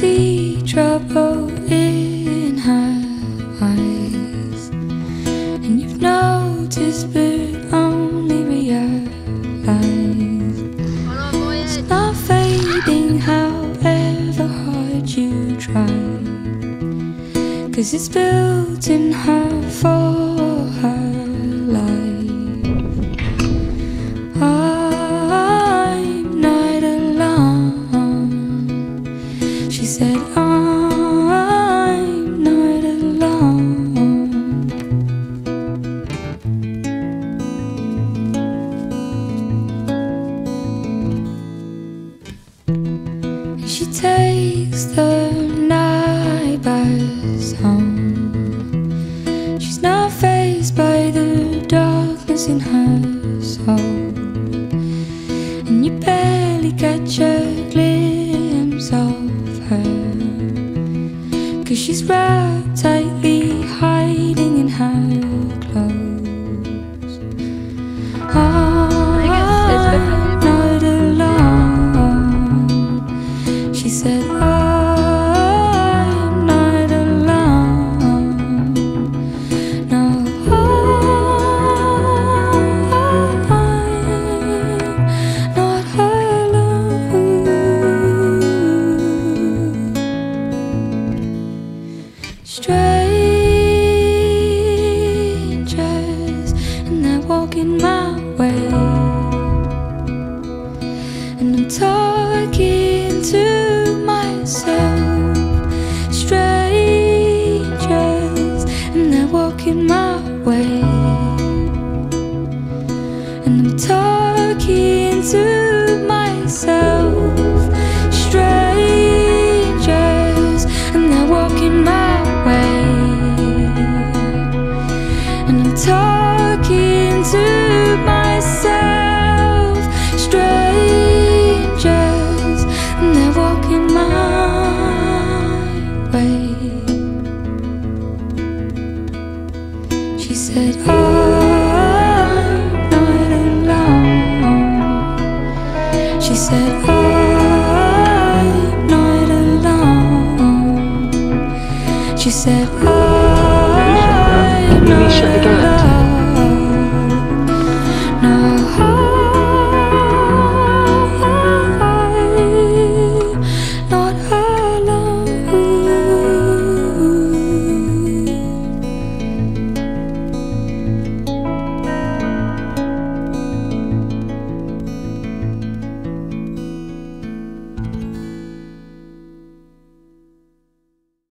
see trouble in her eyes, and you've noticed but only realized it's not fading however hard you try, 'cause it's built in her for her life. I'm not alone, she said, I'm not alone. And she takes the night bus home. She's not faced by the darkness in her soul, and you barely catch a glimpse of her, 'cause she's wrapped tightly, hiding in her clothes. I'm not alone, she said, I'm not alone. No, I'm not alone. Strangers, and they're walking my way, and I'm talking to myself. Strangers, and they're walking my way, and I'm talking to myself. Strangers, and they're walking my way, and I'm talking to myself. Strangers, and they're walking my way. She said, I'm not alone. She said, I'm not alone. She said, I'm not alone.